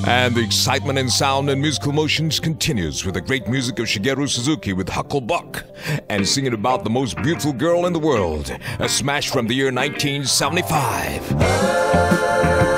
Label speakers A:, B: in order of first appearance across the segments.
A: And the excitement in sound and musical motions continues with the great music of Shigeru Suzuki with Huckleback and singing about the most beautiful girl in the world, a smash from the year 1975.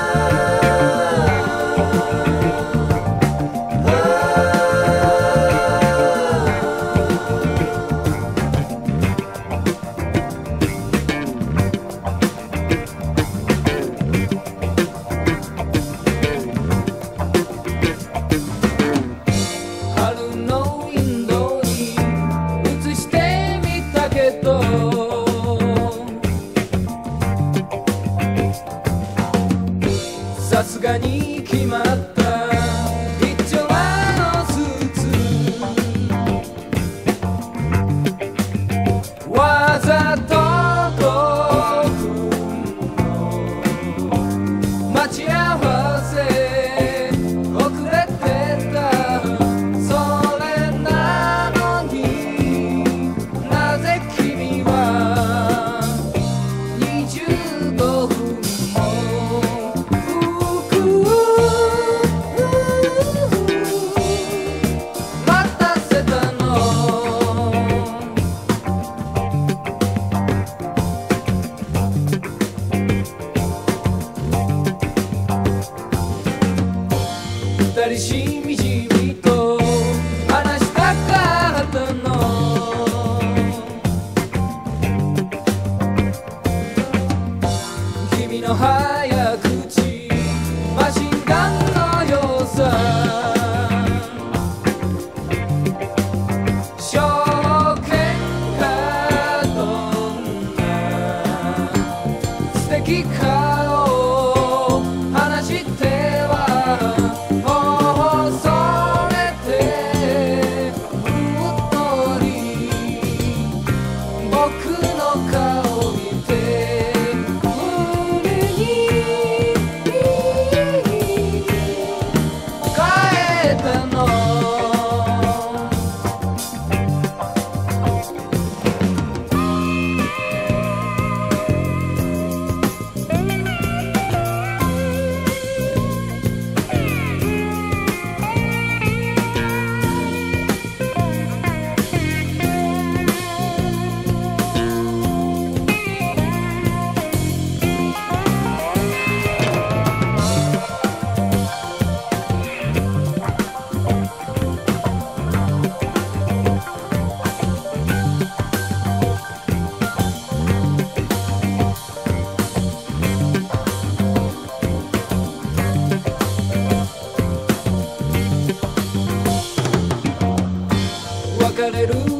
B: さすがに決まった一丁前のスーツわざと遠くの待ち合わせ遅れてたそれなのになぜ君は25分二人しみじみと話したかったの君の早口マシンガンの良さ証券がどんな素敵かを話して別れる